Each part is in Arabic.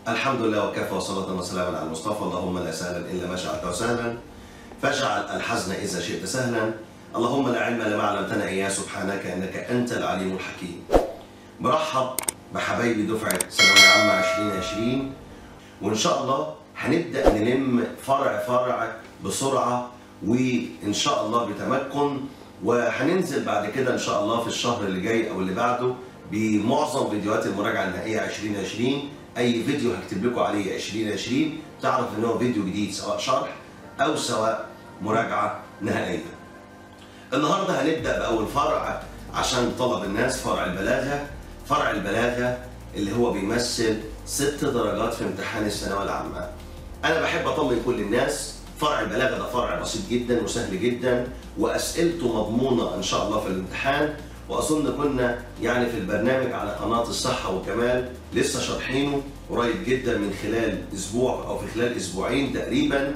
الحمد لله وكفى وصلاة وسلاما على المصطفى. اللهم لا سهلا إلا ما جعلته سهلا فاجعل الحزن إذا شئت سهلا. اللهم لا علم لما علمتنا إياه سبحانك إنك أنت العليم الحكيم. مرحب بحبايبي دفعة ثانوية عامة 2020، وإن شاء الله هنبدأ نلم فرع بسرعة وإن شاء الله بتمكن، وهننزل بعد كده إن شاء الله في الشهر اللي جاي أو اللي بعده بمعظم فيديوهات المراجعة النهائية 2020. أي فيديو هكتب لكم عليه 2020 تعرف إن هو فيديو جديد، سواء شرح أو سواء مراجعة نهائية. النهارده هنبدأ بأول فرع عشان طلب الناس، فرع البلاغة. فرع البلاغة اللي هو بيمثل 6 درجات في امتحان الثانوية العامة. أنا بحب أطمن كل الناس، فرع البلاغة ده فرع بسيط جدا وسهل جدا، وأسئلته مضمونة إن شاء الله في الامتحان. وأظن كنا يعني في البرنامج على قناة الصحة وكمال لسه شارحينه قريب جدا من خلال أسبوع أو في خلال أسبوعين تقريبا،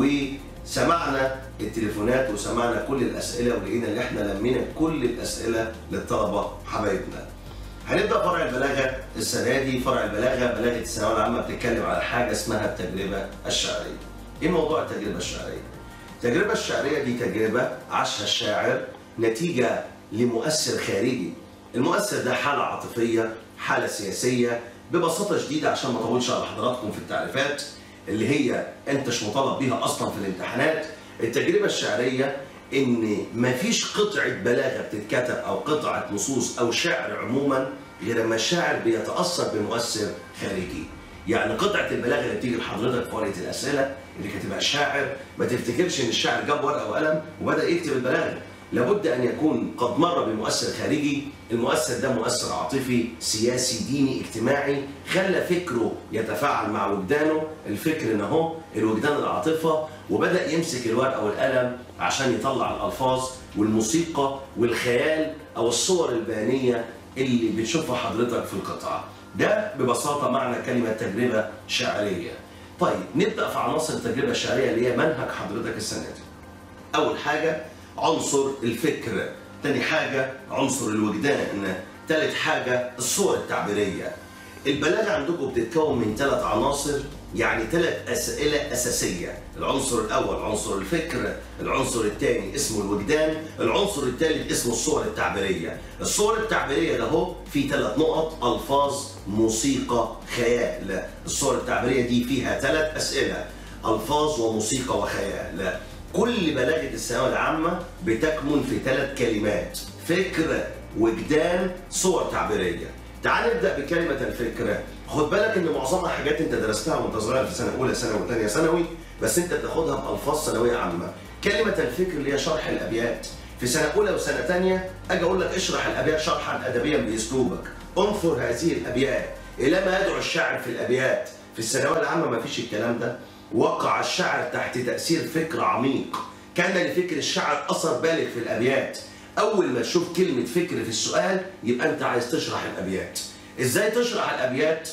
وسمعنا التليفونات وسمعنا كل الأسئلة ولقينا إن إحنا لمينا كل الأسئلة للطلبة حبايبنا. هنبدأ فرع البلاغة السنة دي. فرع البلاغة، بلاغة الثانوية العامة، بتتكلم على حاجة اسمها التجربة الشعرية. إيه موضوع التجربة الشعرية؟ التجربة الشعرية دي تجربة عاشها الشاعر نتيجة لمؤثر خارجي. المؤثر ده حالة عاطفية، حالة سياسية، ببساطة شديدة عشان ما اطولش على حضراتكم في التعريفات اللي هي انت مش مطالب بيها اصلا في الامتحانات. التجربة الشعرية ان مفيش قطعة بلاغة بتتكتب او قطعة نصوص او شعر عموما غير لما الشاعر بيتأثر بمؤثر خارجي. يعني قطعة البلاغة اللي بتيجي لحضرتك في ورقة الأسئلة اللي كاتبها الشاعر، ما تفتكرش ان الشاعر جاب ورقة وقلم وبدأ يكتب البلاغة. لابد أن يكون قد مر بمؤثر خارجي. المؤثر ده مؤثر عاطفي، سياسي، ديني، اجتماعي، خلى فكره يتفاعل مع وجدانه. الفكر إن هو الوجدان، العاطفة، وبدأ يمسك الورقة والقلم عشان يطلع الألفاظ والموسيقى والخيال أو الصور البيانية اللي بتشوفها حضرتك في القطعة. ده ببساطة معنى كلمة تجربة شعرية. طيب نبدأ في عناصر التجربة الشعرية اللي هي منهج حضرتك السنة دي. أول حاجة عنصر الفكر، تاني حاجة عنصر الوجدان، تالت حاجة الصور التعبيرية. البلاغة عندكم بتتكون من 3 عناصر، يعني 3 أسئلة أساسية. العنصر الأول عنصر الفكر، العنصر الثاني اسمه الوجدان، العنصر الثالث اسمه الصور التعبيرية. الصور التعبيرية ده هو في 3 نقط: ألفاظ، موسيقى، خيال. الصور التعبيرية دي فيها 3 أسئلة: ألفاظ وموسيقى وخيال. كل بلاغة الثانوية العامة بتكمن في 3 كلمات: فكر، وجدان، صور تعبيرية. تعال نبدأ بكلمة الفكر. خد بالك إن معظمها حاجات أنت درستها وأنت صغير في سنة أولى ثانوي وثانية ثانوي، بس أنت بتاخدها بألفاظ ثانوية عامة. كلمة الفكر اللي هي شرح الأبيات. في سنة أولى وسنة ثانية أجي أقول لك اشرح الأبيات شرحا أدبيا بأسلوبك، انثر هذه الأبيات إلى ما يدعو الشاعر في الأبيات. في الثانوية العامة ما فيش الكلام ده. وقع الشاعر تحت تأثير فكر عميق، كان لفكر الشاعر أثر بالغ في الأبيات. أول ما تشوف كلمة فكر في السؤال يبقى أنت عايز تشرح الأبيات. إزاي تشرح الأبيات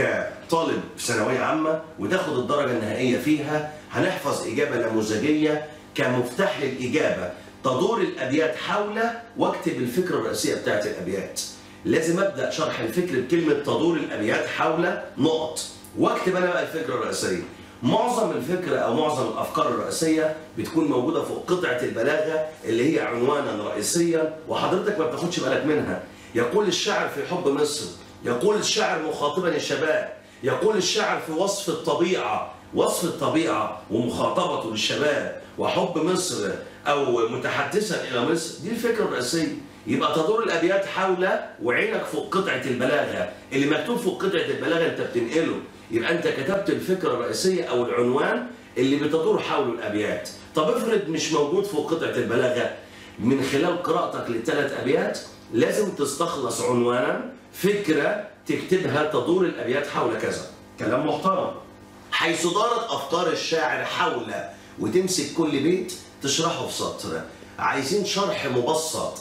كطالب في ثانوية عامة وتاخد الدرجة النهائية فيها؟ هنحفظ إجابة نموذجية كمفتاح للإجابة. تدور الأبيات حول، واكتب الفكرة الرئيسية بتاعت الأبيات. لازم أبدأ شرح الفكر بكلمة تدور الأبيات حول نقط، واكتب أنا بقى الفكرة الرئيسية. معظم الفكرة أو معظم الأفكار الرئيسية بتكون موجودة فوق قطعة البلاغة اللي هي عنوانا رئيسيا وحضرتك ما بتاخدش بالك منها. يقول الشاعر في حب مصر، يقول الشاعر مخاطبا الشباب، يقول الشاعر في وصف الطبيعة. وصف الطبيعة ومخاطبته للشباب وحب مصر أو متحدثا إلى مصر، دي الفكرة الرئيسية. يبقى تدور الأبيات حول وعينك فوق قطعة البلاغة. اللي مكتوب فوق قطعة البلاغة أنت بتنقله، يبقى أنت كتبت الفكرة الرئيسية أو العنوان اللي بتدور حوله الأبيات. طب افرض مش موجود فوق قطعة البلاغة، من خلال قراءتك لل3 أبيات لازم تستخلص عنوانا، فكرة تكتبها تدور الأبيات حول كذا. كلام محترم. حيث دارت أفكار الشاعر حول، وتمسك كل بيت تشرحه في سطر. عايزين شرح مبسط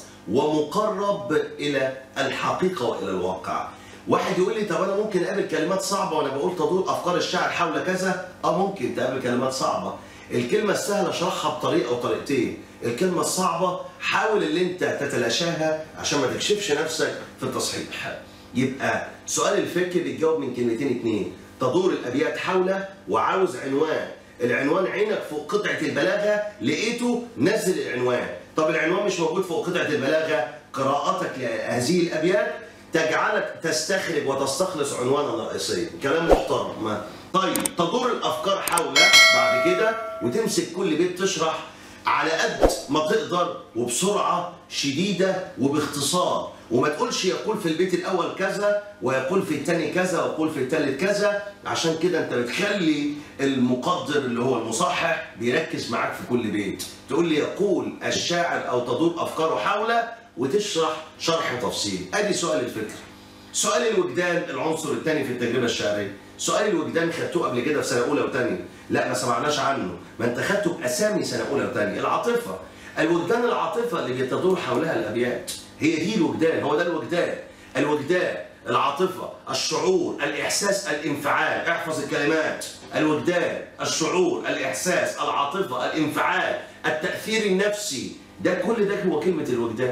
ومقرب إلى الحقيقة وإلى الواقع. واحد يقول لي طب انا ممكن اقابل كلمات صعبه وانا بقول تدور افكار الشاعر حول كذا؟ ممكن تقابل كلمات صعبه. الكلمه السهله اشرحها بطريقه وطريقتين، الكلمه الصعبه حاول اللي انت تتلاشاها عشان ما تكشفش نفسك في التصحيح. يبقى سؤال الفكر بيتجاوب من كلمتين 2: تدور الابيات حوله وعاوز عنوان، العنوان عينك فوق قطعه البلاغه لقيته نزل العنوان. طب العنوان مش موجود فوق قطعه البلاغه، قراءتك لهذه الابيات تجعلك تستخرج وتستخلص عنوانا رئيسيا. كلام محترم. طيب تدور الافكار حوله بعد كده وتمسك كل بيت تشرح على قد ما تقدر وبسرعه شديده وباختصار، وما تقولش يقول في البيت الاول كذا ويقول في الثاني كذا ويقول في الثالث كذا. عشان كده انت بتخلي المقدر اللي هو المصحح بيركز معاك في كل بيت. تقول لي يقول الشاعر او تدور افكاره حوله وتشرح شرح تفصيلي. ادي سؤال الفكر. سؤال الوجدان العنصر الثاني في التجربه الشعريه. سؤال الوجدان خدتوه قبل كده في سنه اولى وثانيه؟ لا ما سمعناش عنه، ما انت خدته باسامي سنه اولى وثانيه. العاطفه، الوجدان العاطفه اللي بتدور حولها الابيات، هي دي الوجدان، هو ده الوجدان. الوجدان، العاطفه، الشعور، الاحساس، الانفعال. احفظ الكلمات: الوجدان، الشعور، الاحساس، العاطفه، الانفعال، التاثير النفسي. ده كل ده هو كلمه الوجدان.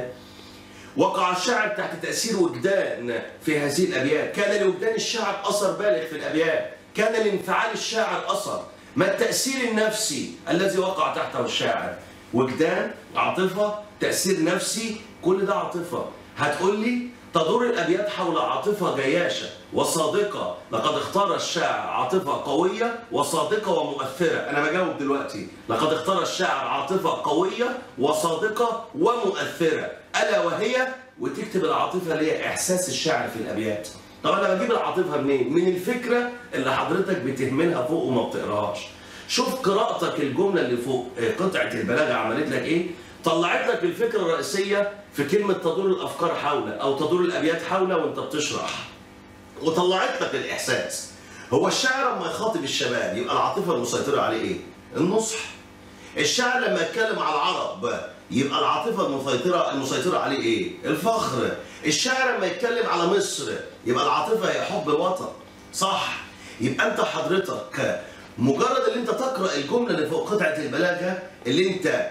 وقع الشاعر تحت تأثير وجدان في هذه الأبيات. كان لوجدان الشاعر أثر بالغ في الأبيات، كان لانفعال الشاعر أثر. ما التأثير النفسي الذي وقع تحته الشاعر؟ وجدان، عاطفة، تأثير نفسي، كل ده عاطفة. هتقول لي تدور الأبيات حول عاطفة جياشة وصادقة. لقد اختار الشاعر عاطفة قوية وصادقة ومؤثرة. أنا بجاوب دلوقتي. لقد اختار الشاعر عاطفة قوية وصادقة ومؤثرة، ألا وهي، وتكتب العاطفة اللي هي إحساس الشاعر في الأبيات. طب أنا بجيب العاطفة منين؟ من الفكرة اللي حضرتك بتهملها فوق وما بتقراهاش. شوف قراءتك الجملة اللي فوق قطعة البلاغة عملت لك إيه؟ طلعت لك الفكرة الرئيسية في كلمة تدور الأفكار حوله أو تدور الأبيات حوله وأنت بتشرح، وطلعت لك الإحساس. هو الشاعر لما يخاطب الشباب يبقى العاطفة المسيطرة عليه إيه؟ النصح. الشاعر لما يتكلم على العرب يبقى العاطفة المسيطرة عليه إيه؟ الفخر. الشاعر لما يتكلم على مصر يبقى العاطفة هي حب الوطن. صح؟ يبقى أنت حضرتك مجرد اللي أنت تقرأ الجملة اللي فوق قطعة البلاغة اللي أنت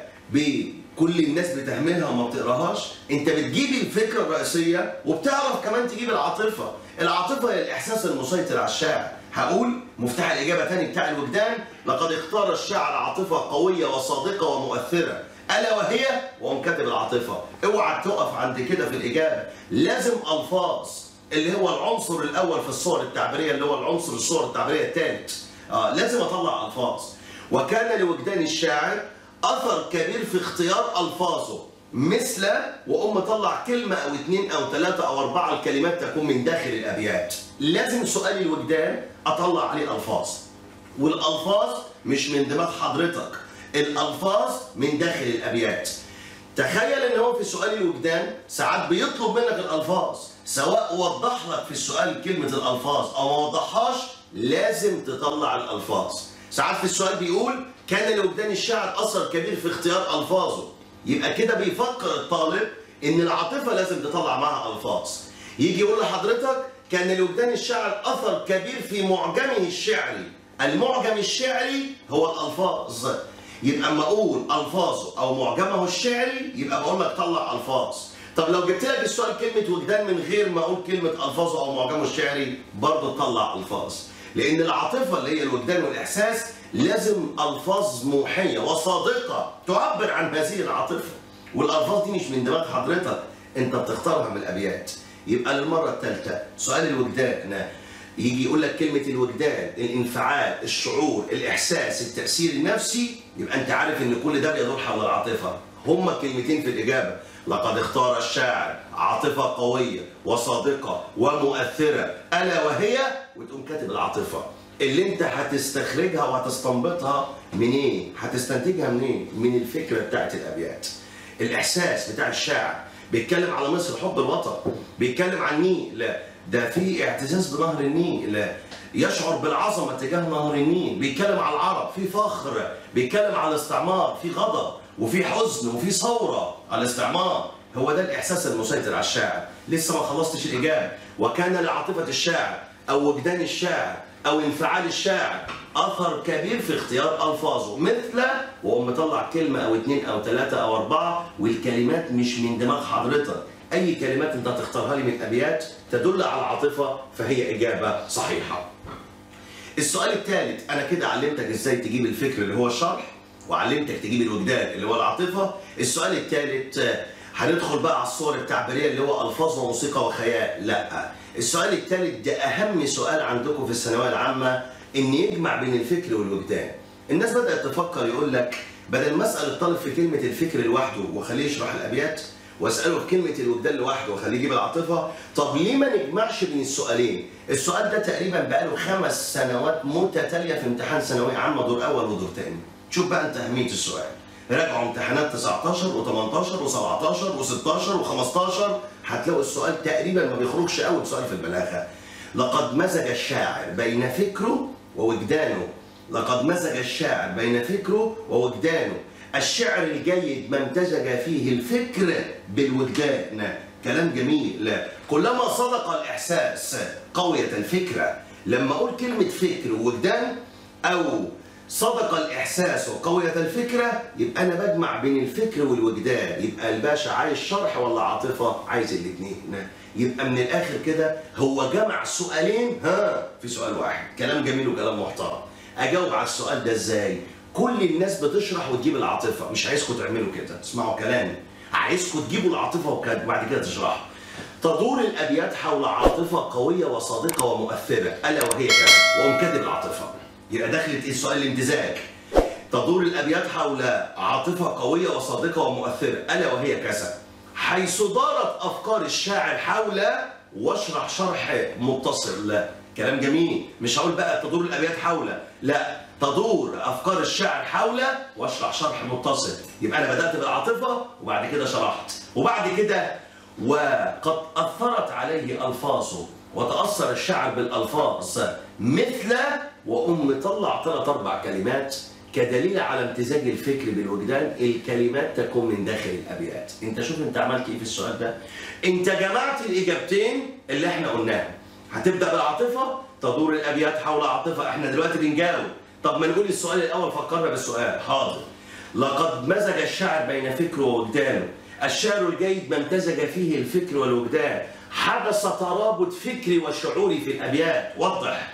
كل الناس بتهملها وما بتقراهاش، انت بتجيب الفكره الرئيسيه وبتعرف كمان تجيب العاطفه. العاطفه هي الاحساس المسيطر على الشاعر. هقول مفتاح الاجابه تاني بتاع الوجدان: لقد اختار الشاعر عاطفه قويه وصادقه ومؤثره، الا وهي، وقوم كاتب العاطفه. اوعى تقف عند كده في الاجابه، لازم الفاظ اللي هو العنصر الاول في الصور التعبيريه، اللي هو العنصر الصور التعبيريه الثالث. لازم اطلع الفاظ. وكان لوجدان الشاعر أثر كبير في اختيار ألفاظه، مثل، وأقوم مطلع كلمة أو اثنين أو ثلاثة أو أربعة الكلمات تكون من داخل الأبيات. لازم سؤال الوجدان أطلع عليه ألفاظ، والألفاظ مش من دماغ حضرتك، الألفاظ من داخل الأبيات. تخيل إن هو في سؤال الوجدان ساعات بيطلب منك الألفاظ، سواء وضح لك في السؤال كلمة الألفاظ أو ما وضحهاش، لازم تطلع الألفاظ. ساعات في السؤال بيقول كان لوجدان الشاعر أثر كبير في اختيار ألفاظه، يبقى كده بيفكر الطالب إن العاطفة لازم تطلع معها ألفاظ. يجي يقول لحضرتك كان لوجدان الشاعر أثر كبير في معجمه الشعري. المعجم الشعري هو الألفاظ، يبقى أما أقول ألفاظه أو معجمه الشعري يبقى بقول لك طلع ألفاظ. طب لو جبت لك السؤال كلمة وجدان من غير ما أقول كلمة ألفاظه أو معجمه الشعري برضه تطلع ألفاظ، لأن العاطفة اللي هي الوجدان والإحساس لازم ألفاظ موحية وصادقة تعبر عن هذه العاطفة، والألفاظ دي مش من دماغ حضرتك، أنت بتختارها من الأبيات. يبقى للمرة الثالثة سؤال الوجدان يجي يقول لك كلمة الوجدان، الانفعال، الشعور، الإحساس، التأثير النفسي، يبقى أنت عارف إن كل ده بيدور حول العاطفة. هما كلمتين في الإجابة: لقد اختار الشاعر عاطفة قوية وصادقة ومؤثرة، ألا وهي، وتقوم كاتب العاطفة اللي انت هتستخرجها وهتستنبطها منين؟ هتستنتجها منين؟ من الفكرة بتاعت الأبيات. الإحساس بتاع الشاعر بيتكلم على مصر، حب الوطن، بيتكلم عن النيل، ده في اعتزاز بنهر النيل، يشعر بالعظمة تجاه نهر النيل، بيتكلم على العرب، في فخر، بيتكلم على الاستعمار، في غضب وفي حزن وفي ثورة على الاستعمار. هو ده الإحساس المسيطر على الشاعر. لسه ما خلصتش الإجابة. وكان لعاطفة الشاعر أو وجدان الشاعر أو انفعال الشاعر أثر كبير في اختيار ألفاظه، مثل، وأقوم مطلع كلمة أو اثنين أو ثلاثة أو أربعة، والكلمات مش من دماغ حضرتك. أي كلمات أنت هتختارها لي من أبيات تدل على العاطفة فهي إجابة صحيحة. السؤال الثالث، انا كده علمتك ازاي تجيب الفكر اللي هو الشرح، وعلمتك تجيب الوجدان اللي هو العاطفه. السؤال الثالث هندخل بقى على الصور التعبيريه اللي هو الفاظ وموسيقى وخيال. لا، السؤال الثالث ده اهم سؤال عندكم في الثانويه العامه، ان يجمع بين الفكر والوجدان. الناس بدات تفكر يقول لك بدل ما اسال الطالب في كلمه الفكر لوحده واخليه يشرح الابيات، واساله في كلمه الوجدان لوحده واخليه يجيب العاطفه، طب ليه ما نجمعش بين السؤالين؟ السؤال ده تقريبا بقاله 5 سنوات متتاليه في امتحان ثانويه عامه دور اول ودور ثاني. شوف بقى انت اهميه السؤال. راجعوا امتحانات 19 و18 و17 و16 و15، هتلاقوا السؤال تقريبا ما بيخرجش اول سؤال في البلاغه. لقد مزج الشاعر بين فكره ووجدانه. لقد مزج الشاعر بين فكره ووجدانه. الشعر الجيد ما امتزج فيه الفكر بالوجدان. كلام جميل. كلما صدق الإحساس قويت الفكرة. لما أقول كلمة فكر ووجدان أو صدق الإحساس وقويت الفكرة، يبقى أنا بجمع بين الفكر والوجدان. يبقى الباشا عايز شرح ولا عاطفة؟ عايز الاثنين. يبقى من الآخر كده هو جمع سؤالين في سؤال واحد. كلام جميل وكلام محترم. أجاوب على السؤال ده إزاي؟ كل الناس بتشرح وتجيب العاطفة. مش عايزكم تعملوا كده، اسمعوا كلامي. عايزكم تجيبوا العاطفة وبعد كده تشرحوا. تدور الأبيات حول عاطفة قوية وصادقة ومؤثرة، ألا وهي كذا، وأقوم كاتب العاطفة. يبقى دخلت إيه السؤال؟ الامتزاج. تدور الأبيات حول عاطفة قوية وصادقة ومؤثرة، ألا وهي كذا، حيث دارت أفكار الشاعر حول، واشرح شرح متصل. كلام جميل. مش هقول بقى تدور الأبيات حول، لا، تدور أفكار الشاعر حول واشرح شرح متصل. يبقى أنا بدأت بالعاطفة وبعد كده شرحت، وبعد كده وقد أثرت عليه ألفاظه، وتأثر الشاعر بالألفاظ مثل، وأم طلع 3 4 كلمات كدليل على امتزاج الفكر بالوجدان. الكلمات تكون من داخل الأبيات. أنت شوف أنت عملت إيه في السؤال ده؟ أنت جمعت الإجابتين اللي إحنا قلناها. هتبدأ بالعاطفة، تدور الأبيات حول عاطفة. إحنا دلوقتي بنجاوب. طب ما نقول السؤال الأول، فكرنا بالسؤال. حاضر. لقد مزج الشاعر بين فكره ووجدانه. الشعر الجيد ما امتزج فيه الفكر والوجدان. حدث ترابط فكري وشعوري في الأبيات. وضح.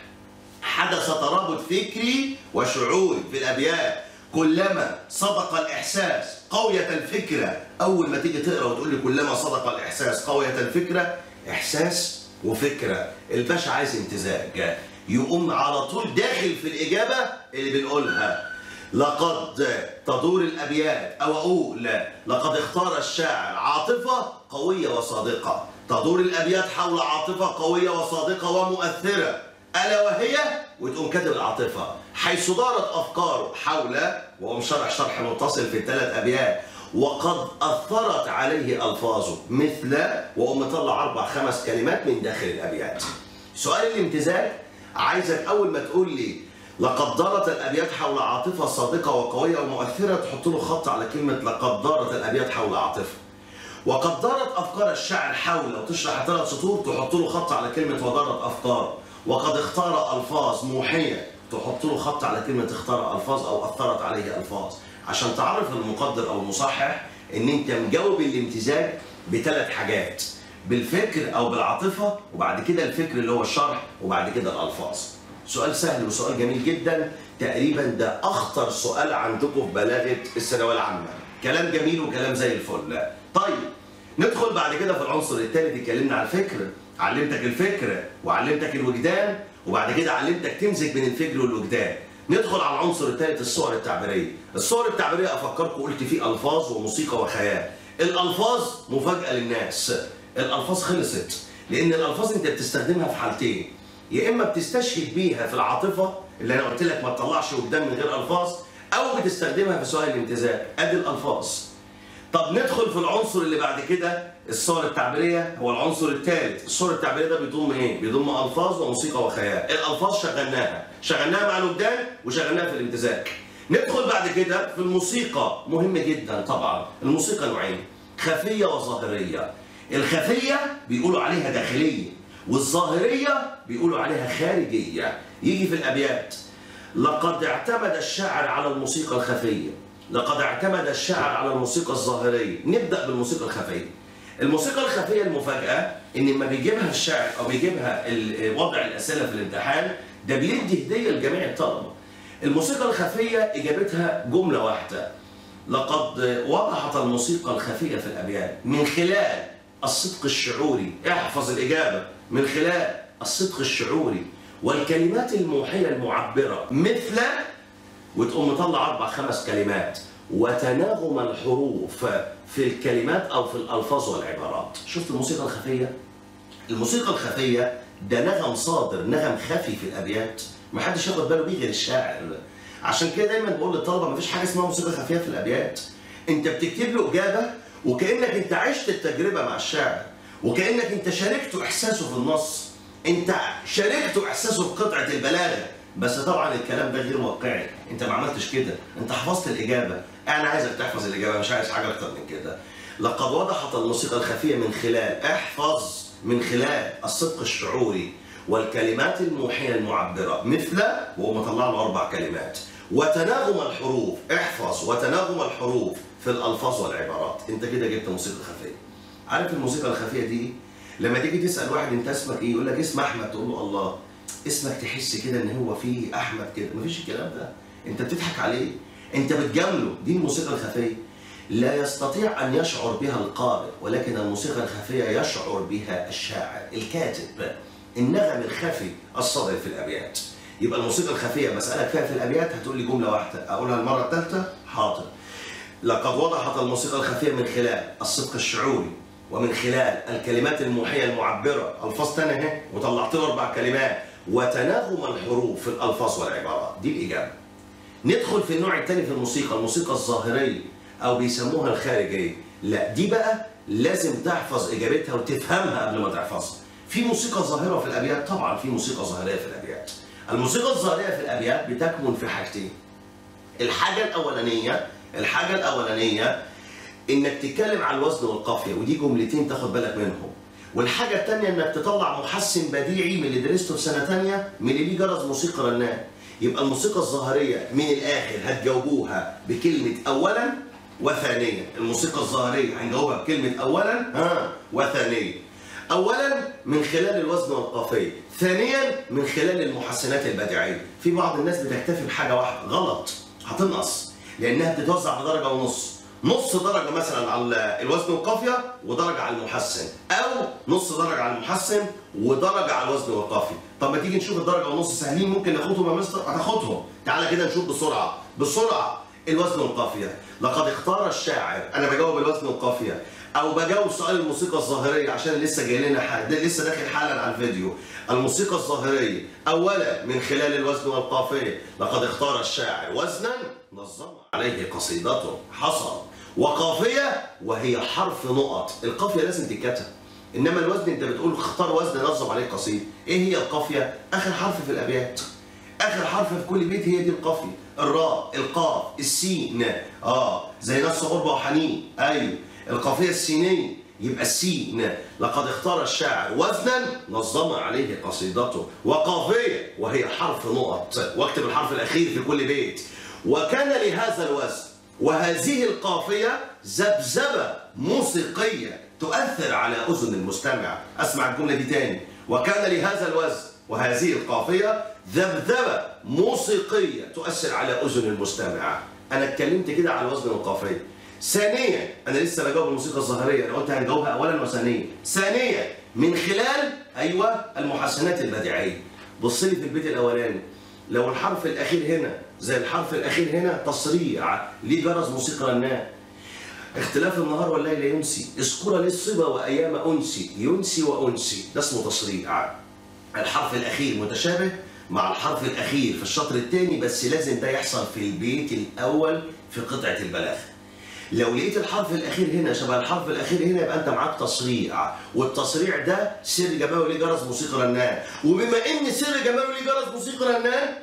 حدث ترابط فكري وشعوري في الأبيات. كلما صدق الإحساس قوية الفكرة. أول ما تيجي تقرأ وتقول لي كلما صدق الإحساس قوية الفكرة، إحساس وفكرة. الباشا عايز امتزاج، يقوم على طول داخل في الإجابة اللي بنقولها. لقد تدور الأبيات، أو أقول لقد اختار الشاعر عاطفة قوية وصادقة. تدور الأبيات حول عاطفة قوية وصادقة ومؤثرة، ألا وهي، وتقوم كاتب العاطفة. حيث دارت أفكاره حول، وقوم شرح متصل في ال3 أبيات. وقد أثرت عليه ألفاظه مثل، وقوم مطلع 4 5 كلمات من داخل الأبيات. سؤال الامتزاج، عايزك أول ما تقول لي لقد دارت الأبيات حول عاطفة صادقة وقوية ومؤثرة، تحط له خط على كلمة لقد دارت الأبيات حول عاطفة. وقد دارت أفكار الشاعر حول، وتشرح 3 سطور تحط له خط على كلمة ودارت أفكار. وقد اختار ألفاظ موحية، تحط له خط على كلمة اختار ألفاظ أو أثرت عليه ألفاظ، عشان تعرف المقدر أو المصحح إن أنت مجاوب الامتزاج ب3 حاجات، بالفكر أو بالعاطفة، وبعد كده الفكر اللي هو الشرح، وبعد كده الألفاظ. سؤال سهل وسؤال جميل جدا. تقريبا ده أخطر سؤال عندكم في بلاغة الثانوية العامة. كلام جميل وكلام زي الفل. طيب ندخل بعد كده في العنصر الثالث. اتكلمنا على الفكر، علمتك الفكر وعلمتك الوجدان، وبعد كده علمتك تمزج بين الفكر والوجدان. ندخل على العنصر الثالث، الصور التعبيرية. الصور التعبيرية أفكركم قلت فيه ألفاظ وموسيقى وخيال. الألفاظ مفاجأة للناس. الألفاظ خلصت، لأن الألفاظ أنت بتستخدمها في حالتين. يا إما بتستشهد بيها في العاطفة اللي أنا قلت لك ما تطلعش وجدان من غير ألفاظ، أو بتستخدمها في سؤال الامتزاج. أدي الألفاظ. طب ندخل في العنصر اللي بعد كده، الصور التعبيرية. هو العنصر الثالث. الصور التعبيرية ده بيضم إيه؟ بيضم ألفاظ وموسيقى وخيال. الألفاظ شغلناها مع الوجدان وشغلناها في الامتزاج. ندخل بعد كده في الموسيقى. مهم جدا طبعا. الموسيقى نوعين، خفية وظاهرية. الخفية بيقولوا عليها داخلية، والظاهرية بيقولوا عليها خارجية. يجي في الأبيات: لقد اعتمد الشاعر على الموسيقى الخفية، لقد اعتمد الشاعر على الموسيقى الظاهرية. نبدأ بالموسيقى الخفية. الموسيقى الخفية المفاجأة إن لما بيجيبها الشاعر أو بيجيبها وضع الأسئلة في الامتحان، ده بيدي هديه لجميع الطلبه. الموسيقى الخفيه اجابتها جمله واحده: لقد وضحت الموسيقى الخفيه في الابيات من خلال الصدق الشعوري. احفظ الاجابه: من خلال الصدق الشعوري والكلمات الموحيه المعبره مثل، وتقوم مطلع 4 5 كلمات، وتناغم الحروف في الكلمات او في الالفاظ والعبارات. شفت الموسيقى الخفيه؟ الموسيقى الخفيه ده نغم صادر، نغم خفي في الابيات، محدش ياخد باله بيه غير الشاعر. عشان كده دايما بقول للطلبه مفيش حاجه اسمها موسيقى خفيه في الابيات. انت بتكتب له اجابه وكانك انت عشت التجربه مع الشاعر، وكانك انت شاركته احساسه في النص، انت شاركته احساسه في قطعه البلاغه. بس طبعا الكلام ده غير واقعي، انت ما عملتش كده، انت حفظت الاجابه. انا عايزك تحفظ الاجابه، مش عايز حاجه اكتر من كده. لقد وضحت الموسيقى الخفيه من خلال، احفظ، من خلال الصدق الشعوري والكلمات الموحيه المعبره مثل، وهو مطلع له 4 كلمات، وتناغم الحروف. احفظ: وتناغم الحروف في الالفاظ والعبارات. انت كده جبت موسيقى خفيه. عارف الموسيقى الخفيه دي لما تيجي تسال واحد انت اسمك ايه، يقول لك اسم احمد، تقول له الله، اسمك تحس كده ان هو فيه احمد كده. مفيش الكلام ده، انت بتضحك عليه، انت بتجامله. دي الموسيقى الخفيه. لا يستطيع ان يشعر بها القارئ، ولكن الموسيقى الخفيه يشعر بها الشاعر الكاتب، النغم الخفي الصادر في الابيات. يبقى الموسيقى الخفيه بسالك فيها في الابيات هتقول لي جمله واحده، اقولها المره الثالثه؟ حاضر. لقد وضحت الموسيقى الخفيه من خلال الصدق الشعوري ومن خلال الكلمات الموحيه المعبره، الفاظ تانية اهي وطلعت له 4 كلمات، وتناغم الحروف في الالفاظ والعبارات. دي الاجابه. ندخل في النوع الثاني في الموسيقى، الموسيقى الظاهريه او بيسموها الخارجيه. لا دي بقى لازم تحفظ اجابتها وتفهمها قبل ما تحفظها. في موسيقى ظاهره في الابيات، طبعا في موسيقى ظاهريه في الابيات. الموسيقى الظاهريه في الابيات بتكمن في حاجتين. الحاجه الاولانيه انك تتكلم على الوزن والقافيه، ودي جملتين تاخد بالك منهم. والحاجه الثانيه انك تطلع محسن بديعي من اللي درسته في سنه ثانيه، من اللي ليه جرس موسيقى رنان. يبقى الموسيقى الظاهريه من الاخر هتجاوبوها بكلمه اولا وثانيا. الموسيقى الظاهريه هنجاوبها بكلمه اولا وثانيا. اولا من خلال الوزن والقافيه، ثانيا من خلال المحسنات البديعيه. في بعض الناس بتكتفي بحاجه واحده، غلط، هتنقص، لانها بتتوزع بدرجه ونص. نص درجه مثلا على الوزن والقافيه ودرجه على المحسن، او نص درجه على المحسن ودرجه على الوزن والقافيه. طب ما تيجي نشوف الدرجه ونص سهلين، ممكن ناخدهم يا مستر؟ هتاخدهم. تعالى كده نشوف بسرعه الوزن والقافيه. لقد اختار الشاعر، انا بجاوب الوزن والقافيه او بجاوب سؤال الموسيقى الظاهريه عشان لسه جاي لنا لسه داخل حالا على الفيديو. الموسيقى الظاهريه اولا من خلال الوزن والقافيه. لقد اختار الشاعر وزنا نظم عليه قصيدته، حصل، وقافيه وهي حرف نقط. القافيه لازم تتكتب، انما الوزن انت بتقول اختار وزن نظم عليه قصيده. ايه هي القافيه؟ اخر حرف في الابيات، اخر حرف في كل بيت، هي دي القافيه. الراء، القاف، السين، زي نص غربه وحنين، ايوه القافيه السينيه، يبقى السين. لقد اختار الشاعر وزنا نظم عليه قصيدته، وقافيه وهي حرف نقط، واكتب الحرف الاخير في كل بيت. وكان لهذا الوزن وهذه القافيه ذبذبه موسيقيه تؤثر على اذن المستمع. اسمع الجمله دي تاني: وكان لهذا الوزن وهذه القافيه ذبذبه موسيقيه تؤثر على اذن المستمع. انا اتكلمت كده على الوزن والقافيه. ثانيا انا لسه بجاوب الموسيقى الظاهريه، انا قلت هنجاوبها اولا وثانيا. ثانيا من خلال المحسنات البديعيه. بص لي في البيت الاولاني، لو الحرف الاخير هنا زي الحرف الاخير هنا تصريع، ليه جرس موسيقى رنان. اختلاف النهار والليل ينسي، اذكر لي الصبا وايام انسي، ينسي وانسي، ده اسمه تصريع. الحرف الاخير متشابه مع الحرف الاخير في الشطر الثاني، بس لازم ده يحصل في البيت الاول في قطعه البلاغه. لو لقيت الحرف الاخير هنا شبه الحرف الاخير هنا يبقى انت معاك تصريع، والتصريع ده سر جماوي ليه جرس موسيقى رنان، وبما ان سر جماوي ليه جرس موسيقى رنان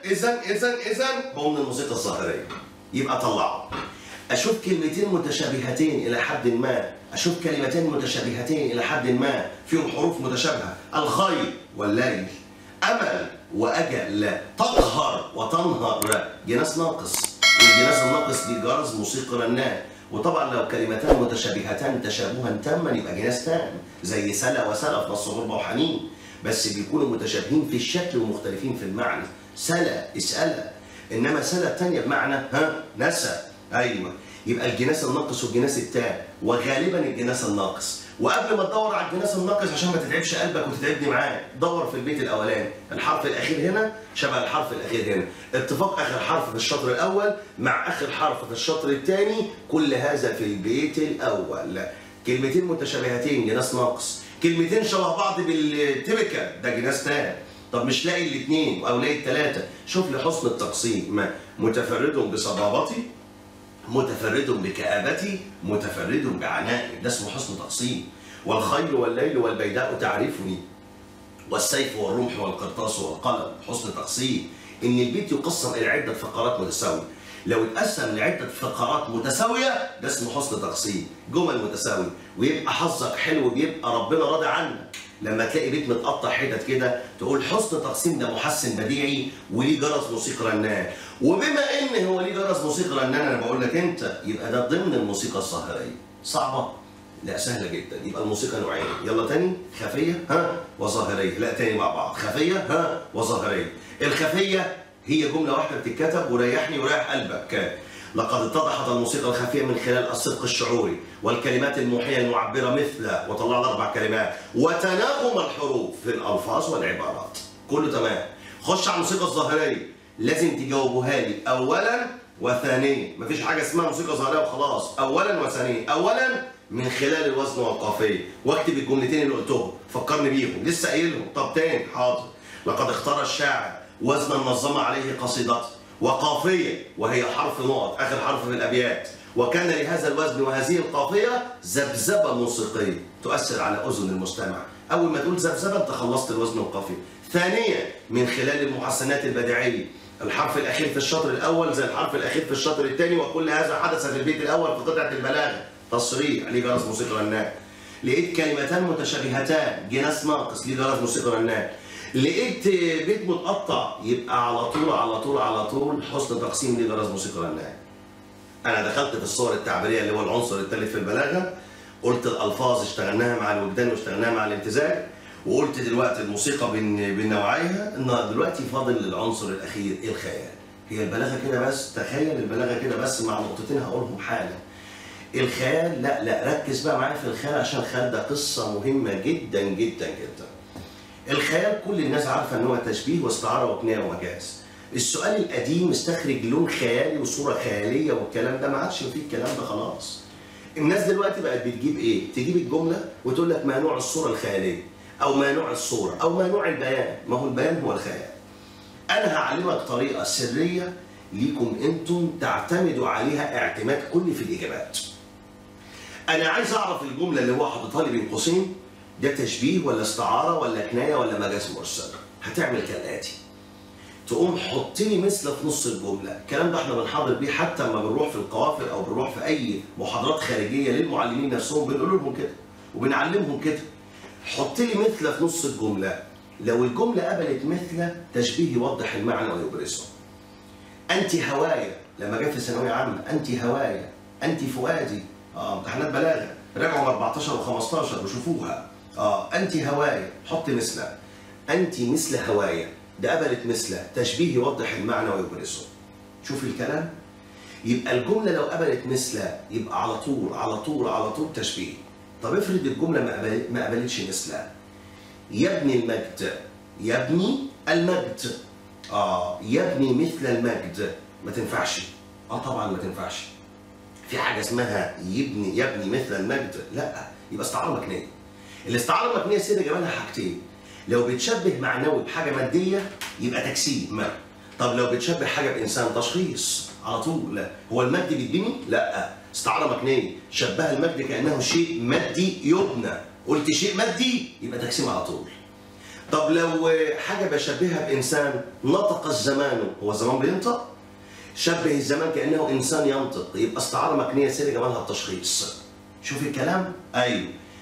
اذا هو من الموسيقى الظاهريه. يبقى طلعه. اشوف كلمتين متشابهتين الى حد ما، اشوف كلمتين متشابهتين الى حد ما فيهم حروف متشابهه، الخير والليل، امل واجل، تقهر وتنهر، جناس ناقص، والجناس الناقص دي جرس موسيقى رنان. وطبعا لو كلمتان متشابهتان تشابها تاما يبقى جناس تام، زي سلا وسلا في نص غربه وحنين. بس بيكونوا متشابهين في الشكل ومختلفين في المعنى. سلا اسألة، إنما سلا الثانية بمعنى نسى. أيوه، يبقى الجناس الناقص والجناس التام، وغالبا الجناس الناقص. وقبل ما تدور على الجناس الناقص عشان ما تتعبش قلبك وتتعبني معاك، دور في البيت الاولاني، الحرف الاخير هنا شبه الحرف الاخير هنا، اتفاق اخر حرف في الشطر الاول مع اخر حرف في الشطر الثاني، كل هذا في البيت الاول. كلمتين متشابهتين جناس ناقص، كلمتين شبه بعض بالتبكه ده جناس تام. طب مش لاقي الاثنين او لاقي الثلاثه، شوف لي حسن التقسيم. متفرد بصبابتي، متفرد بكآبتي، متفرد بعنائي، ده اسمه حسن تقسيم. والخيل والليل والبيداء تعرفني، والسيف والرمح والقرطاس والقلم، حسن تقسيم. ان البيت يقسم الى عده فقرات متساويه. لو اتقسم لعده فقرات متساويه ده اسمه حسن تقسيم، جمل متساويه، ويبقى حظك حلو وبيبقى ربنا راضي عنك. لما تلاقي بيت متقطع حتت كده تقول حسن تقسيم، ده محسن بديعي وليه جرس موسيقى رنان. وبما ان هو ليه جرس موسيقى رنان انا بقول لك انت، يبقى ده ضمن الموسيقى الظاهريه. صعبه؟ لا سهله جدا. يبقى الموسيقى نوعين، يلا تاني، خفيه وظاهريه. لا تاني مع بعض، خفيه وظاهريه. الخفيه هي جمله واحده بتتكتب وريحني وريح قلبك. لقد اتضحت الموسيقى الخفيه من خلال الصدق الشعوري والكلمات الموحيه المعبره مثل، وطلع لي 4 كلمات، وتناغم الحروف في الالفاظ والعبارات. كله تمام. خش على الموسيقى الظاهريه، لازم تجاوبوها لي اولا وثانيا، مفيش حاجه اسمها موسيقى ظاهريه وخلاص. اولا وثانيا. اولا من خلال الوزن والقافيه، واكتب الجملتين اللي قلتهم، فكرني بيهم، لسه قايلهم. طب تاني، حاضر. لقد اختار الشاعر وزنا نظم عليه قصيدته، وقافيه وهي حرف نقط، اخر حرف في الابيات، وكان لهذا الوزن وهذه القافيه ذبذبه موسيقيه تؤثر على اذن المستمع. اول ما تقول ذبذبه انت خلصت الوزن والقافيه. ثانيا من خلال المحسنات البديعيه، الحرف الاخير في الشطر الاول زي الحرف الاخير في الشطر الثاني، وكل هذا حدث في البيت الاول في قطعه البلاغه. تصريح ليه جرس موسيقى رنان. لقيت كلمتان متشابهتان جناس ناقص ليه جرس موسيقى رنان. لقيت بيت متقطع يبقى على طول على طول على طول حسن تقسيم ليه جرس موسيقى رنان. انا دخلت في الصور التعبيريه اللي هو العنصر الثالث في البلاغه، قلت الالفاظ اشتغلناها مع الوجدان واشتغلناها مع الامتزاج، وقلت دلوقتي الموسيقى بنوعيها. ان دلوقتي فاضل العنصر الاخير الخيال. هي البلاغه كده بس، تخيل البلاغه كده بس مع نقطتين هقولهم حالا. الخيال لا ركز بقى معايا في الخيال، عشان الخيال ده قصه مهمه جدا جدا جدا. الخيال كل الناس عارفه ان هو تشبيه واستعاره وكنايه ومجاز. السؤال القديم استخرج لون خيالي وصوره خياليه والكلام ده، ما عادش فيه الكلام ده خلاص. الناس دلوقتي بقت بتجيب ايه؟ تجيب الجمله وتقول لك ما نوع الصوره الخياليه، او ما نوع الصوره، او ما نوع البيان. ما هو البيان هو الخيال. انا هعلمك طريقه سريه ليكم انتم تعتمدوا عليها اعتماد كلي في الاجابات. انا عايز اعرف الجمله اللي هو حاططها لي بين قوسين ده تشبيه ولا استعاره ولا كنايه ولا مجاز مرسل. هتعمل كالاتي: تقوم حط لي مثل في نص الجمله. الكلام ده احنا بنحاضر بيه حتى لما بنروح في القوافل او بنروح في اي محاضرات خارجيه للمعلمين نفسهم، بنقول لهم كده وبنعلمهم كده. حط لي مثل في نص الجمله. لو الجمله قبلت مثل، تشبيه يوضح المعنى ويبرزه. انت هوايا، لما جت في ثانويه عامه، انت هوايا، انت فؤادي. امتحانات بلاغه راجعوا 14 و15 وشوفوها. انت هوايا، حط مثل. انت مثل هوايا، ده قبلت مثل، تشبيه يوضح المعنى ويبرزه. شوف الكلام. يبقى الجمله لو قبلت مثل يبقى على طول على طول على طول تشبيه. طب افرض الجمله ما قبلتش مثل. يبني المجد، يبني المجد. يبني مثل المجد، ما تنفعش. طبعا ما تنفعش. في حاجه اسمها يبني مثل المجد؟ لا، يبقى استعاره مكنيه. الاستعاره المكنيه سيده جمالها حاجتين: لو بتشبه معنوي بحاجه ماديه يبقى تجسيم. طب لو بتشبه حاجه بانسان، تشخيص على طول. لا، هو المجد بيتبني؟ لا، استعاره مكنيه. شبه المجد كانه شيء مادي يبنى، قلت شيء مادي يبقى تجسيم على طول. طب لو حاجه بشبهها بانسان، نطق الزمان، هو الزمان بينطق؟ شبه الزمان كانه انسان ينطق، يبقى استعاره مكنيه سيده جمالها التشخيص. شوف الكلام؟ ايوه.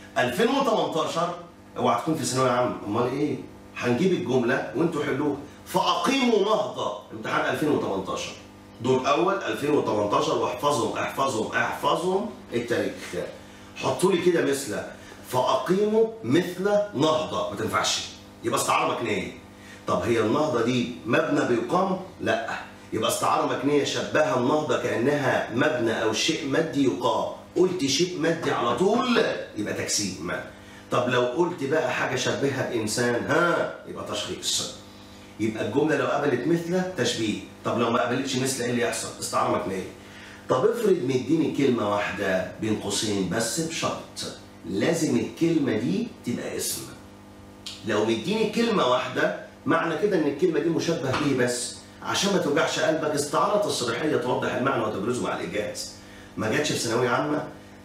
2018 اوعى تكون في ثانويه عامه، امال ايه؟ هنجيب الجمله وانتوا حلوها. فاقيموا نهضه، امتحان 2018 دور اول 2018، واحفظهم احفظهم احفظهم التاريخ. حطوا لي كده مثل. فاقيموا مثل نهضه، ما تنفعش. يبقى استعاره مكنيه. طب هي النهضه دي مبنى بيقام؟ لا، يبقى استعاره مكنيه شبهها النهضه كانها مبنى او شيء مادي يقام. قلت شيء مادي على طول يبقى تجسيم. طب لو قلت بقى حاجه شبهها بانسان يبقى تشخيص. يبقى الجمله لو قبلت مثله تشبيه، طب لو ما قبلتش مثله ايه اللي يحصل؟ استعاره مكنيه. طب افرض مديني كلمه واحده بين قوسين بس بشرط لازم الكلمه دي تبقى اسم. لو مديني كلمه واحده معنى كده ان الكلمه دي مشبه به بس، عشان ما توجعش قلبك استعاره تصريحيه توضح المعنى وتبرزه مع الايجاز. ما جاتش في ثانويه عامه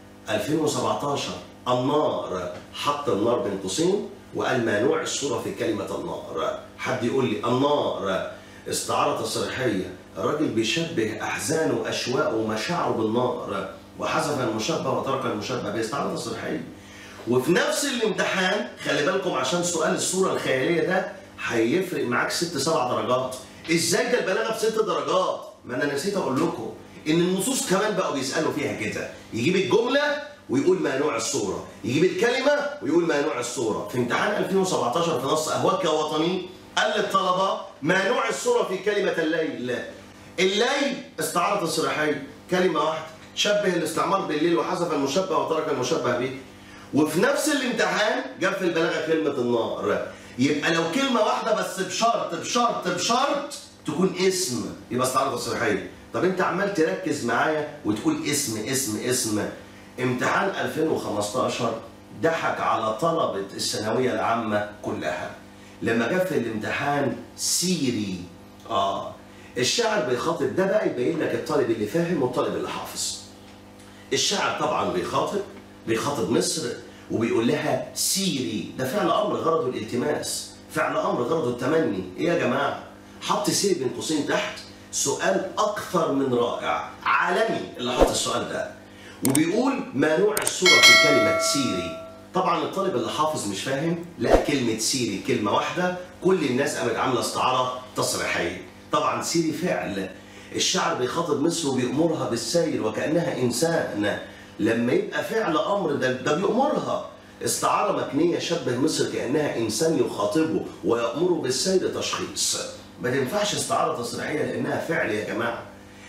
2017 النار، حط النار بين قوسين وقال ما نوع الصوره في كلمه النار. حد يقول لي النار استعاره تصريحيه، الراجل بيشبه احزانه واشواقه ومشاعره بالنار وحذف المشبه وترك المشبه باستعاره تصريحيه. وفي نفس الامتحان خلي بالكم عشان سؤال الصوره الخياليه ده هيفرق معاك 6-7 درجات. ازاي ده البلاغه ب6 درجات؟ ما انا نسيت اقول لكم ان النصوص كمان بقوا بيسالوا فيها كده، يجيب الجمله ويقول ما نوع الصوره، يجيب الكلمه ويقول ما نوع الصوره. في امتحان 2017 في نص اهواك يا وطني قال للطلبه ما نوع الصوره في كلمه الليل. الليل استعاره تصريحيه، كلمه واحده شبه الاستعمار بالليل وحذف المشبه وترك المشبه به. وفي نفس الامتحان جاب في البلاغه كلمه النار. يبقى لو كلمه واحده بس بشرط تكون اسم يبقى استعاره تصريحيه. طب انت عمال تركز معايا وتقول اسم. امتحان 2015 ضحك على طلبه الثانويه العامه كلها لما جاب في الامتحان سيري. الشاعر بيخاطب، ده بقى يبين لك الطالب اللي فاهم والطالب اللي حافظ. الشاعر طبعا بيخاطب مصر وبيقول لها سيري، ده فعل امر غرضه الالتماس، فعل امر غرضه التمني. ايه يا جماعه؟ حط سيري بين قوسين تحت، سؤال اكثر من رائع، عالمي اللي حط السؤال ده. وبيقول ما نوع الصوره في كلمه سيري. طبعا الطالب اللي حافظ مش فاهم، لا كلمه سيري كلمه واحده كل الناس قامت عامله استعاره تصريحيه. طبعا سيري فعل، الشاعر بيخاطب مصر وبيأمرها بالسير وكأنها إنسان. لما يبقى فعل أمر ده بيأمرها. استعارة مكنية شبه مصر كأنها إنسان يخاطبه ويأمره بالسير تشخيص. ما تنفعش استعارة تصريحية لأنها فعل يا جماعة.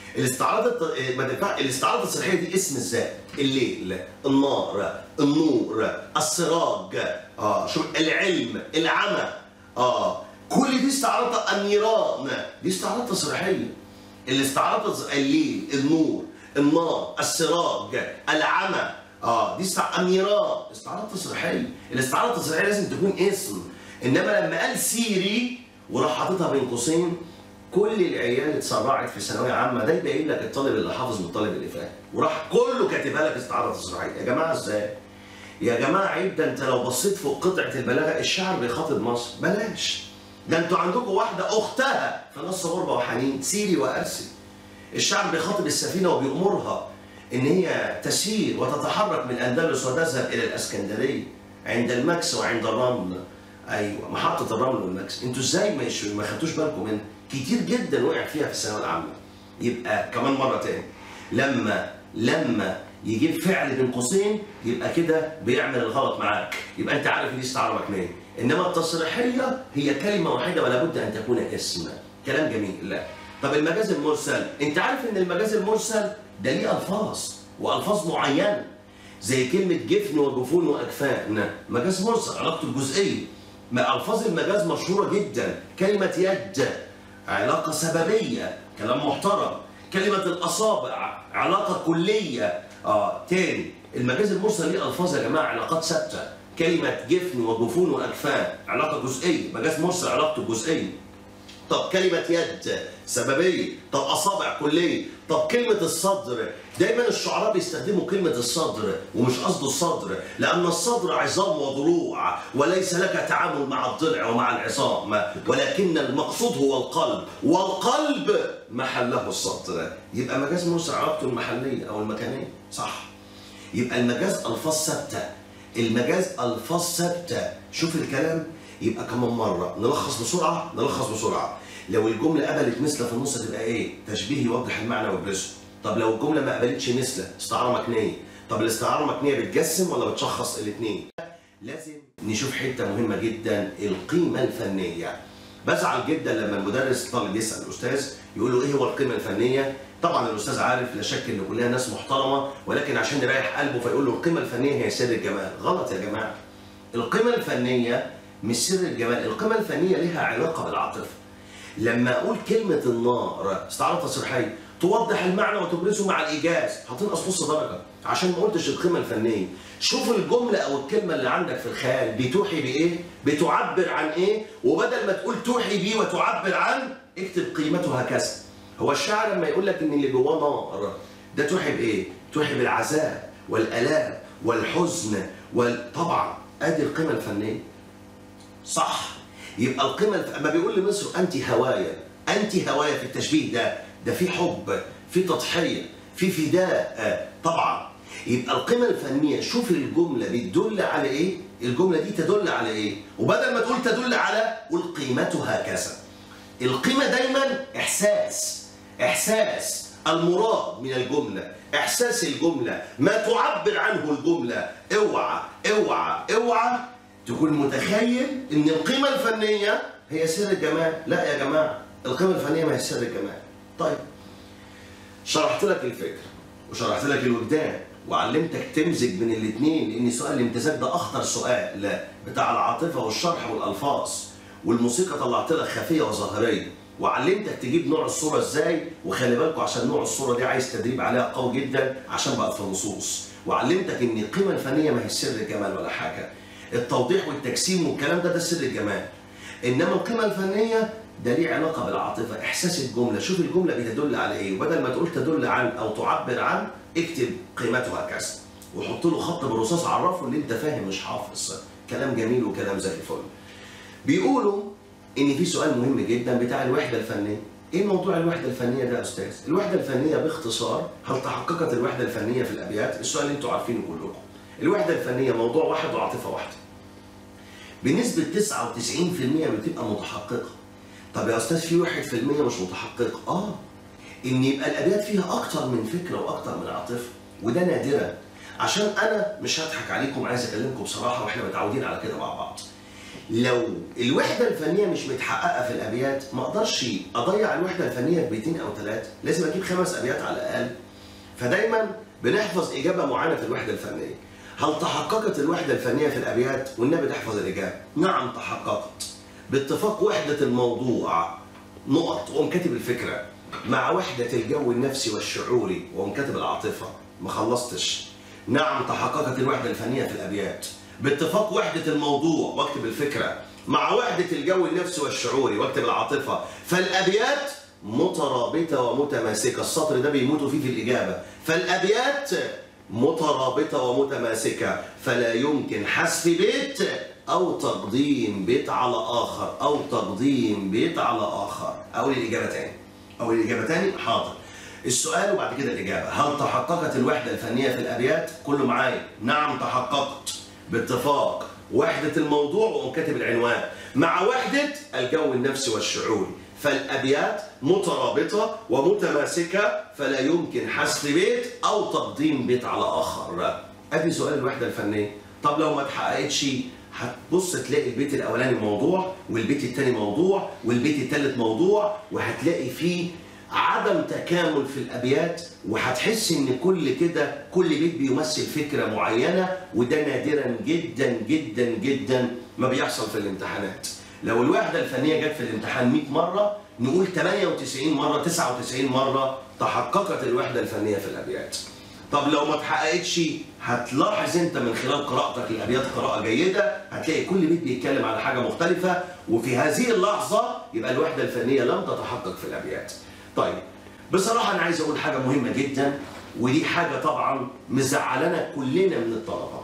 الاستعارة التصريحية دي اسم الذات، الليل، النار، النور، السراج، شوف العلم، العمى، كل دي استعارات. النيران دي استعارات تصريحية. الاستعارات الليل، النور، النار، السراج، العمى، دي النيران استعارات تصريحيه. الاستعاره التصريحيه لازم تكون اسم. انما لما قال سيري وراح حاططها بين قوسين كل العيال اتسرعت في ثانويه عامه. ده يبين لك الطالب اللي حافظ من الطالب اللي فاهم، وراح كله كاتبها لك استعاره تصريحيه. يا جماعه ازاي؟ يا جماعه عيب. ده انت لو بصيت فوق قطعه البلاغه الشاعر بيخاطب مصر، بلاش. ده انتوا عندكم واحده اختها في نص غربه وحنين سيري وارسي. الشعب بيخاطب السفينه وبيأمرها ان هي تسير وتتحرك من الاندلس وتذهب الى الاسكندريه عند المكس وعند الرمل. ايوه، محطه الرمل والمكس. انتوا ازاي ما خدتوش بالكم منها؟ كتير جدا وقع فيها في الثانويه العامه. يبقى كمان مره تاني، لما يجيب فعل بين قوسين يبقى كده بيعمل الغلط معاك، يبقى انت عارف دي استعاره مكنيه. انما التصريحيه هي كلمه واحده ولا بد ان تكون اسم. كلام جميل. لا، طب المجاز المرسل، انت عارف ان المجاز المرسل ده ليه الفاظ والفاظ معينه زي كلمه جفن وجفون واجفان. مجاز مرسل علاقته الجزئيه. الفاظ المجاز مشهوره جدا. كلمه يد علاقه سببيه، كلام محترم. كلمه الاصابع علاقه كليه. تاني المجاز المرسل ليه الفاظ يا جماعه، علاقات ثابته. كلمه جفن وجفون واجفان علاقه جزئيه، مجاز مرسل علاقته جزئيه. طب كلمة يد سببية، طب أصابع كلية، طب كلمة الصدر. دايما الشعراء بيستخدموا كلمة الصدر ومش قصده الصدر، لأن الصدر عظام وضلوع وليس لك تعامل مع الضلع ومع العظام، ولكن المقصود هو القلب، والقلب محله الصدر. يبقى مجاز مرسل علاقته المحلية أو المكانية، صح؟ يبقى المجاز ألفاظ ثابتة. المجاز ألفاظ ثابتة. شوف الكلام. يبقى كمان مرة نلخص بسرعة. لو الجملة قبلت مثل في النص تبقى ايه؟ تشبيه يوضح المعنى ويبرزه. طب لو الجملة ما قبلتش مثل، استعارة مكنية. طب الاستعارة المكنية بتجسم ولا بتشخص؟ الاثنين. لازم نشوف حته مهمه جدا، القيمه الفنيه. بزعل جدا لما المدرس الطالب يسال الاستاذ يقول له ايه هو القيمه الفنيه؟ طبعا الاستاذ عارف لا شك ان كلنا ناس محترمه، ولكن عشان يريح قلبه فيقول له القيمه الفنيه هي سر الجمال. غلط يا جماعه. القيمه الفنيه مش سر الجمال، القيمه الفنيه لها علاقه بالعاطفه. لما اقول كلمه النار استعاره تصريحيه توضح المعنى وتبرزه مع الايجاز، هتنقص نص درجه عشان ما قلتش القيمه الفنيه. شوف الجمله او الكلمه اللي عندك في الخيال بتوحي بايه؟ بتعبر عن ايه؟ وبدل ما تقول توحي بيه وتعبر عن، اكتب قيمتها كذا. هو الشاعر لما يقول لك ان اللي جواه نار ده توحي بايه؟ توحي بالعذاب والالام والحزن طبعا ادي القيمه الفنيه. صح؟ يبقى القيمه اما بيقول لمصر انت هوايا، انت هوايا في التشبيه ده في حب، في تضحيه، في فداء طبعا. يبقى القيمه الفنيه شوف الجمله بتدل على ايه؟ الجمله دي تدل على ايه؟ وبدل ما تقول تدل على قول قيمتها كذا. القيمه دايما احساس المراد من الجمله، احساس الجمله، ما تعبر عنه الجمله. اوعى تكون متخيل ان القيمه الفنيه هي سر الجمال. لا يا جماعه، القيمه الفنيه ما هي سر الجمال. طيب شرحت لك الفكره وشرحت لك الوجدان وعلمتك تمزج بين الاثنين، لان سؤال الامتزاج ده اخطر سؤال بتاع العاطفه والشرح والالفاظ، والموسيقى طلعت لك خفيه وظاهريه، وعلمتك تجيب نوع الصوره ازاي. وخلي بالكوا عشان نوع الصوره دي عايز تدريب عليها قوي جدا عشان بقت في النصوص. وعلمتك ان القيمه الفنيه ما هي سر الجمال ولا حاجه. التوضيح والتجسيم والكلام ده سر الجمال. انما القيمه الفنيه ده ليه علاقه بالعاطفه، احساس الجمله. شوف الجمله بتدل على ايه، وبدل ما تقول تدل عن او تعبر عن، اكتب قيمتها كذا وحط له خط بالرصاص عرفه اللي انت فاهم مش حافظ. كلام جميل وكلام زي الفل. بيقولوا ان في سؤال مهم جدا بتاع الوحده الفنيه. ايه موضوع الوحده الفنيه ده يا استاذ؟ الوحده الفنيه باختصار، هل تحققت الوحده الفنيه في الابيات؟ السؤال اللي انتوا عارفينه كلكم. الوحده الفنيه موضوع واحد وعاطفه واحده. بنسبه 99% بتبقى متحققه. طب يا استاذ في 1% مش متحققه. ان يبقى الابيات فيها اكتر من فكره واكتر من عاطفه، وده نادرا. عشان انا مش هضحك عليكم، عايز اكلمكم بصراحه واحنا متعودين على كده مع بعض. لو الوحده الفنيه مش متحققه في الابيات، ما اقدرش اضيع الوحده الفنيه في بيتين او ثلاثه، لازم اجيب 5 ابيات على الاقل. فدايما بنحفظ اجابه معينه في الوحده الفنيه. هل تحققت الوحده الفنيه في الابيات؟ والنبي تحفظ الاجابه. نعم تحققت. باتفاق وحده الموضوع نقط وقوم كاتب الفكره، مع وحده الجو النفسي والشعوري وقوم كاتب العاطفه. ما خلصتش. نعم تحققت الوحده الفنيه في الابيات باتفاق وحده الموضوع واكتب الفكره، مع وحده الجو النفسي والشعوري واكتب العاطفه. فالابيات مترابطه ومتماسكه. السطر ده بيموتوا فيه في الاجابه. فالابيات مترابطه ومتماسكه، فلا يمكن حذف بيت او تقديم بيت على اخر، او تقديم بيت على اخر. اقول الاجابه تاني. حاضر. السؤال وبعد كده الاجابه. هل تحققت الوحده الفنيه في الابيات؟ كله معايا. نعم تحققت باتفاق وحده الموضوع وقوم كاتب العنوان، مع وحده الجو النفسي والشعوري. فالابيات مترابطه ومتماسكه، فلا يمكن حذف بيت او تقديم بيت على اخر. ادي سؤال الوحده الفنيه. طب لو ما اتحققتش، هتبص تلاقي البيت الاولاني موضوع، والبيت الثاني موضوع، والبيت الثالث موضوع، وهتلاقي فيه عدم تكامل في الابيات، وهتحس ان كل بيت بيمثل فكره معينه، وده نادرا جدا جدا جدا ما بيحصل في الامتحانات. لو الوحده الفنيه جت في الامتحان 100 مره، نقول 98 مره 99 مره تحققت الوحده الفنيه في الابيات. طب لو ما اتحققتش، هتلاحظ انت من خلال قراءتك الابيات قراءه جيده، هتلاقي كل بيت بيتكلم على حاجه مختلفه، وفي هذه اللحظه يبقى الوحده الفنيه لم تتحقق في الابيات. طيب بصراحه انا عايز اقول حاجه مهمه جدا، ودي حاجه طبعا مزعلنا كلنا من الطلبه.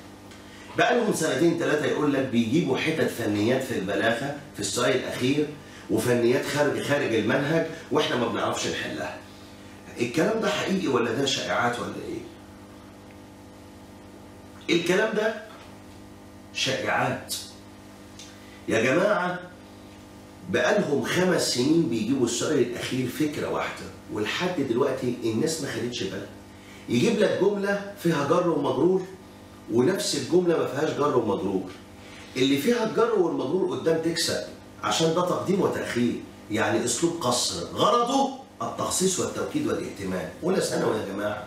بقالهم 2 3 يقول لك بيجيبوا حتت فنيات في البلاغه في السؤال الاخير، وفنيات خارج المنهج، واحنا ما بنعرفش نحلها. الكلام ده حقيقي ولا ده شائعات ولا ايه؟ الكلام ده شائعات يا جماعه. بقالهم 5 سنين بيجيبوا السؤال الاخير فكره واحده، ولحد دلوقتي الناس ما خدتش بالها. يجيب لك جمله فيها جر ومجرور ونفس الجمله ما فيهاش جر ومجرور. اللي فيها الجر والمجرور قدام تكسب، عشان ده تقديم وتاخير، يعني اسلوب قصر غرضه التخصيص والتوكيد والاهتمام. اولى ثانوي يا جماعه.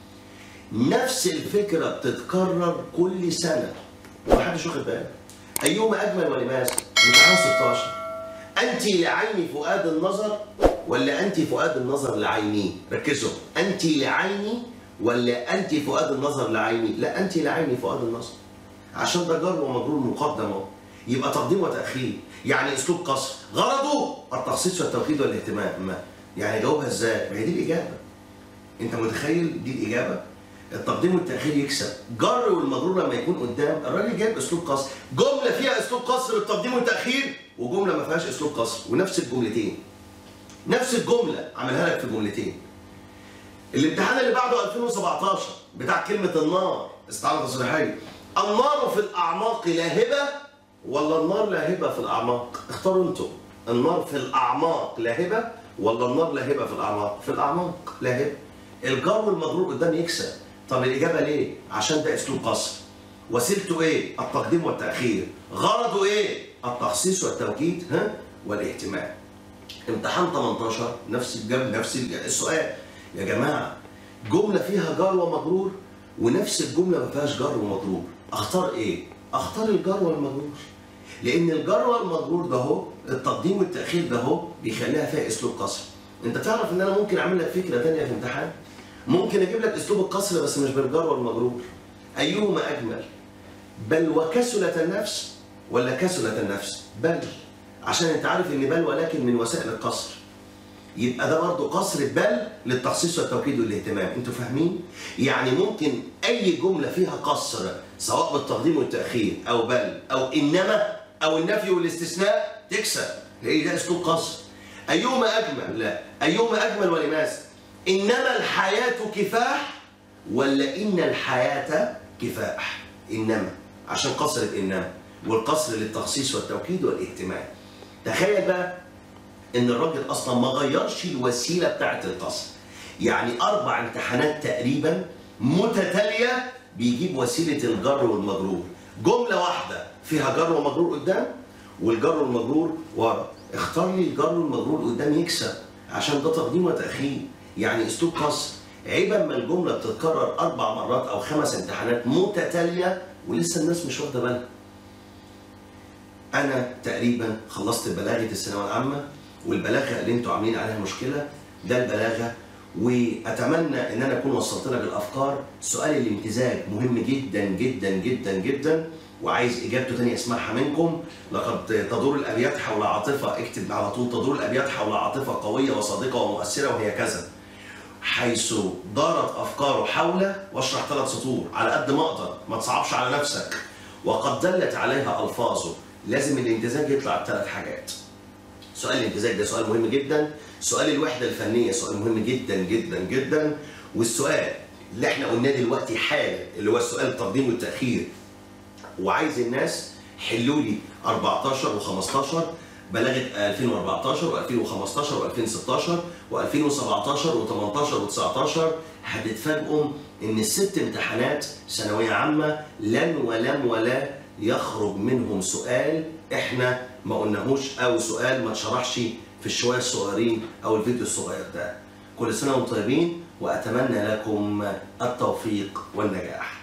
نفس الفكره بتتكرر كل سنه ومحدش واخد باله. ايهما اجمل ولماذا؟ امتحان 16. انت لعيني فؤاد النظر ولا انت فؤاد النظر لعيني؟ ركزوا، انت لعيني ولا انت فؤاد النظر لعيني؟ لا، انت لعيني فؤاد النظر، عشان ده جر ومجرور مقدم اهو، يبقى تقديم وتاخير، يعني اسلوب قصر غرضه التخصيص والتوكيد والاهتمام. يعني جاوبها ازاي؟ ما هي دي الاجابه. انت متخيل دي الاجابه؟ التقديم والتاخير يكسب. جر والمجرور لما يكون قدام، الراجل جايب اسلوب قصر، جمله فيها اسلوب قصر بالتقديم والتاخير، وجمله ما فيهاش اسلوب قصر، ونفس الجملتين. نفس الجمله عملها لك في جملتين. الامتحان اللي بعده 2017 بتاع كلمه النار، استعاره تصريحيه. النار في الاعماق لاهبه ولا النار لاهبه في الاعماق؟ اختاروا انتوا. النار في الاعماق لاهبه ولا النار لاهبه في الاعماق؟ في الاعماق لاهبه. الجر والمجرور قدام يكسب. طب الاجابه ليه؟ عشان ده اسلوب قصر. وسيلته ايه؟ التقديم والتاخير. غرضه ايه؟ التخصيص والتوكيد والاهتمام. امتحان 18 نفس السؤال يا جماعه. جمله فيها جر ومجرور ونفس الجمله ما فيهاش جر ومجرور. اختار ايه؟ اختار الجر والمجرور. لان الجر والمجرور ده اهو، التقديم والتاخير ده اهو بيخليها فيها اسلوب قصر. انت تعرف ان انا ممكن اعمل لك فكره ثانيه في امتحان؟ ممكن اجيب لك اسلوب القصر بس مش بالجر والمجرور. ايهما اجمل؟ بل وكسلت النفس ولا كسلت النفس؟ بل، عشان انت عارف ان بل ولكن من وسائل القصر. يبقى ده برضه قصر بل للتخصيص والتوكيد والاهتمام. انتوا فاهمين؟ يعني ممكن اي جمله فيها قصر سواء بالتقديم والتاخير او بل او انما او النفي والاستثناء تكسب، لان ده اسلوب قصر. ايهما اجمل؟ لا، ايهما اجمل ولماذا؟ انما الحياه كفاح ولا ان الحياه كفاح؟ انما، عشان قصرت انما، والقصر للتخصيص والتوكيد والاهتمام. تخيل بقى ان الراجل اصلا ما غيرش الوسيله بتاعت القصر. يعني 4 امتحانات تقريبا متتاليه بيجيب وسيله الجر والمجرور. جمله واحده فيها جر ومجرور قدام والجر والمجرور ورا. اختار لي الجر والمجرور قدام يكسب، عشان ده تقديم وتاخير، يعني اسلوب قصر. عيب اما الجمله بتتكرر 4 مرات او 5 امتحانات متتاليه ولسه الناس مش واخده بالها. أنا تقريبا خلصت بلاغة الثانوية العامة، والبلاغة اللي أنتوا عاملين عليها مشكلة ده البلاغة، وأتمنى إن أنا أكون وصلت لك الأفكار. سؤال الامتزاج مهم جدا جدا جدا جدا، وعايز إجابته تانية أسمعها منكم. لقد تدور الأبيات حول عاطفة، اكتب على طول تدور الأبيات حول عاطفة قوية وصادقة ومؤثرة وهي كذا. حيث دارت أفكاره حول، واشرح 3 سطور على قد ما أقدر، ما تصعبش على نفسك. وقد دلت عليها ألفاظه. لازم الامتزاج يطلع ب3 حاجات. سؤال الامتزاج ده سؤال مهم جدا، سؤال الوحدة الفنية سؤال مهم جدا جدا جدا، والسؤال اللي احنا قلناه دلوقتي حالا اللي هو السؤال التقديم والتأخير. وعايز الناس حلوا لي 14 و15 بلاغة 2014 و2015 و2016 و2017 و18 و19. هتتفاجئوا ان ال6 امتحانات ثانوية عامة لن ولم ولا يخرج منهم سؤال احنا ما قلناهوش او سؤال ما اتشرحش في الشوية الصغيرين او الفيديو الصغير ده. كل سنة وانتم طيبين، واتمنى لكم التوفيق والنجاح.